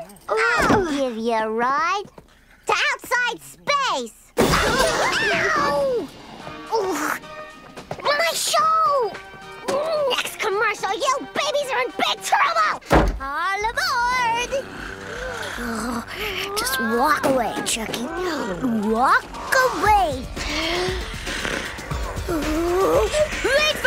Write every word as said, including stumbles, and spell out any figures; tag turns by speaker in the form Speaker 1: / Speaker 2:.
Speaker 1: I'll give you a ride to outside space. Ow! Ooh, my show! Next commercial, you babies are in big trouble! All aboard! Oh, just walk away, Chucky. Walk away. Let's